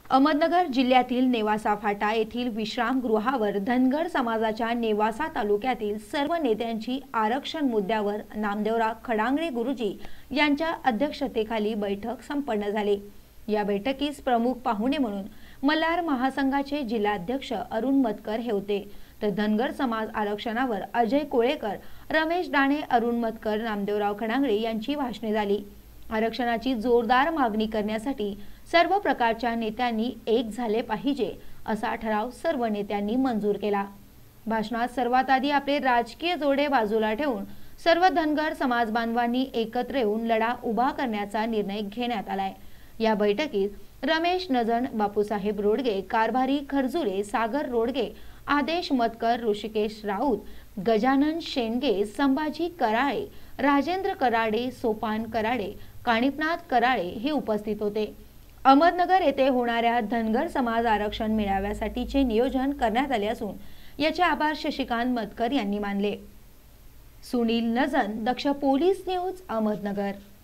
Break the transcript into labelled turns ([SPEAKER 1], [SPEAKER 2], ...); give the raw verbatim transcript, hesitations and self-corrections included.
[SPEAKER 1] अहमदनगर जिल्ह्यातील नेवासा फाटा येथील विश्रामगृहावर धनगर समाजाच्या नेवासा तालुक्यातील सर्व नेत्यांची आरक्षण मुद्द्यावर नामदेवराव खडांगळे गुरुजी यांच्या अध्यक्षतेखाली बैठक संपन्न झाली। या बैठकीस प्रमुख पाहुणे म्हणून मल्हार महासंघाचे जिल्हाध्यक्ष अरुण मतकर हे होते, तर धनगर समाज आरक्षणावर अजय कोळेकर, रमेश डाणे, अरुण मतकर, नामदेवराव खडांगळे यांची भाषणे झाली। आरक्षणाची जोरदार मागणी करण्यासाठी सर्व प्रकारच्या नेत्यांनी एक झाले पाहिजे असा ठराव सर्व नेत्यांनी मंजूर केला। भाषणात सर्वात आधी आपले राजकीय जोडे बाजूला ठेवून सर्व धनगर समाज बांधवांनी एकत्र येऊन लढा उभा करण्याचा निर्णय घेण्यात आलाय। या बैठकीत रमेश नजन, बापूसाहेब रोडगे, कारभारी खरजुरे, सागर रोडगे, आदेश मतकर, ऋषिकेश राऊत, गजानन शेंडगे, संभाजी कराळे, राजेंद्र कराडे, सोपान कराडे, कानिपनाथ कराळे हे उपस्थित होते। अहमदनगर येथे होणाऱ्या धनगर समाज आरक्षण मेळाव्यासाठीचे नियोजन करण्यात आले असून याचे आभार शशिकांत मतकर यांनी मानले। Sunil Najan, Daksh police news, Ahmednagar.